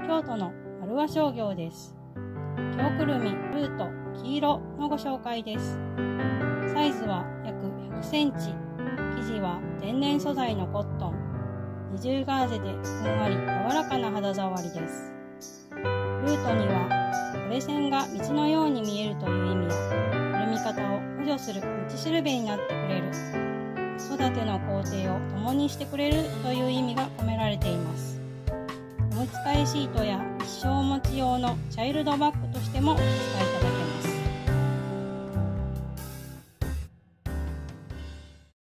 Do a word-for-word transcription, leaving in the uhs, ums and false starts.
京都の丸和商業です。京くるみルート黄色のご紹介です。サイズは約ひゃくセンチ、生地は天然素材のコットン、二重ガーゼでふんわり柔らかな肌触りです。ルートには折れ線が道のように見えるという意味や、歩み方を補助する道しるべになってくれる、子育ての工程を共にしてくれるという意味が込められています。おむつ替えシートや一生持ち用のチャイルドバッグとしてもお使いいただけます。